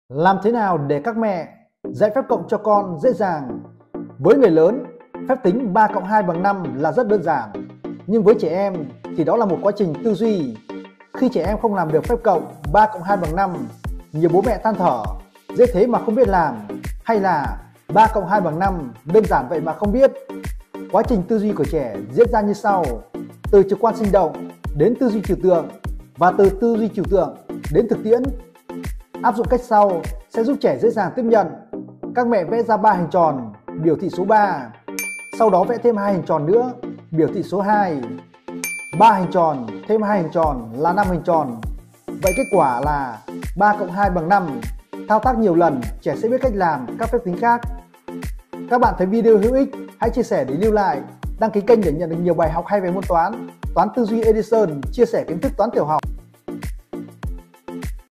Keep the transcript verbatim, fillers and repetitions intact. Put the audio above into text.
Làm thế nào để các mẹ dạy phép cộng cho con dễ dàng? Với người lớn, phép tính ba cộng hai bằng năm là rất đơn giản. Nhưng với trẻ em thì đó là một quá trình tư duy. Khi trẻ em không làm được phép cộng ba cộng hai bằng năm, nhiều bố mẹ than thở, dễ thế mà không biết làm, hay là ba cộng hai bằng năm, đơn giản vậy mà không biết. Quá trình tư duy của trẻ diễn ra như sau: từ trực quan sinh động đến tư duy trừu tượng, và từ tư duy trừu tượng đến thực tiễn. Áp dụng cách sau sẽ giúp trẻ dễ dàng tiếp nhận. Các mẹ vẽ ra ba hình tròn biểu thị số ba, sau đó vẽ thêm hai hình tròn nữa biểu thị số hai. ba hình tròn thêm hai hình tròn là năm hình tròn. Vậy kết quả là ba cộng hai bằng năm. Thao tác nhiều lần, trẻ sẽ biết cách làm các phép tính khác. Các bạn thấy video hữu ích, hãy chia sẻ để lưu lại. Đăng ký kênh để nhận được nhiều bài học hay về môn toán. Toán tư duy Edison, chia sẻ kiến thức toán tiểu học.